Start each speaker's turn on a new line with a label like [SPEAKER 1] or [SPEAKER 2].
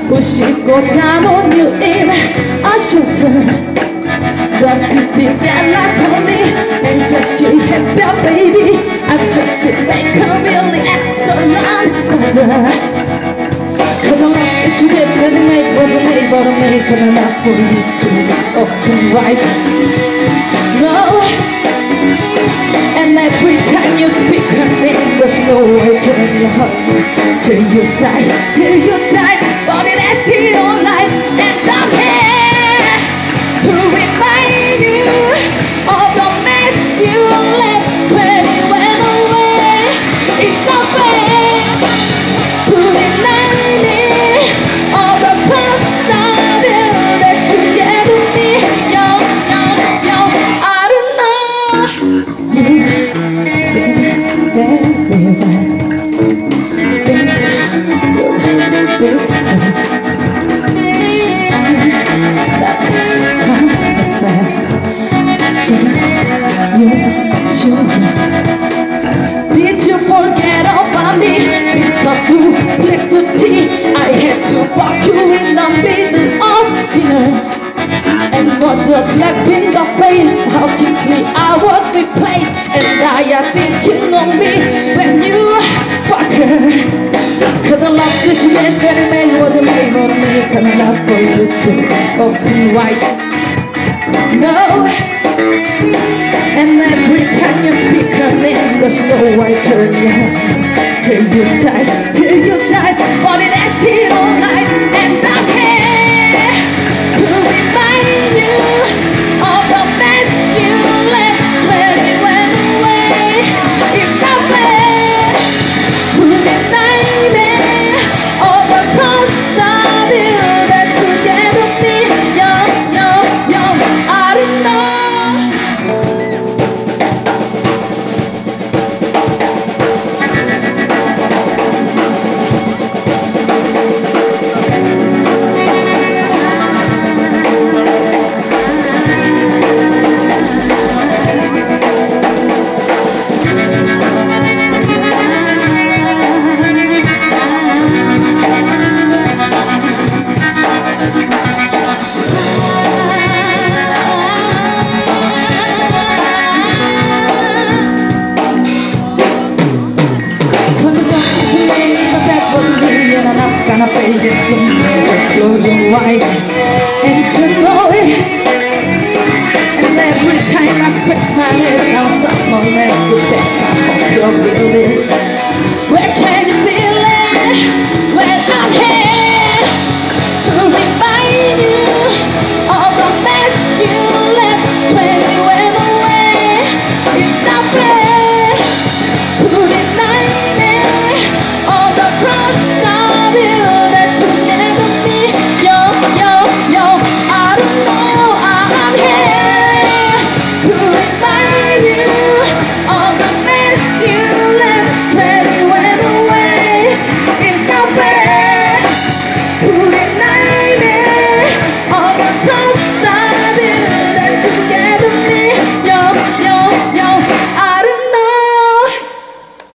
[SPEAKER 1] Wishing goes down on you in a shelter. But you began like honey and just you happy baby. I'm just to make a really excellent mother. Cause I love that you get that make wasn't able to make it enough for you to open right. No. And every time you speak her name, there's no way to turn your heart till you die, till you die. But it has still on life, and I'm here to remind you of the mess you let when you went away. It's not fair to deny me of the past I knew that you gave to me. Yo, I don't know. You seem very right. Things look this way. Did you forget about me? Mr. Duplicity, I had to walk you in the middle of dinner, and what was left in the place, how quickly I was replaced. And I am thinking of me when you fuck her. Cause I love this shit that it made was a name on me, coming up for you to open wide. No. And every time you speak her name, there's no way to turn your head till you die, till you die. But it acted all night, and I'm here to remind you of the mess you left when you went away. It's not fair to deny me of the cross I knew that you gave to me. Yo, I didn't know. Gonna pay this soon, so close your eyes and you know it. And every time I scratch my head, now someone else is back. I hope you'll be